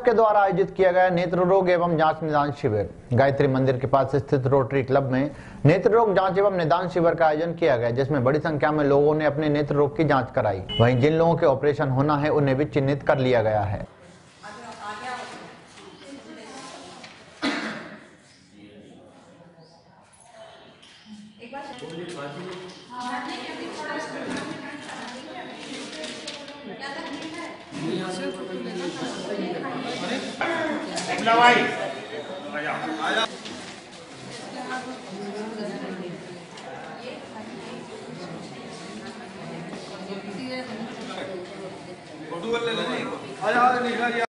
के द्वारा आयोजित किया गया नेत्र रोग एवं जांच निदान शिविर। गायत्री मंदिर के पास स्थित रोटरी क्लब में नेत्र रोग जांच एवं निदान शिविर का आयोजन किया गया, जिसमें बड़ी संख्या में लोगों ने अपने नेत्र रोग की जांच कराई। वहीं जिन लोगों के ऑपरेशन होना है उन्हें भी चिन्हित कर लिया गया है। आजा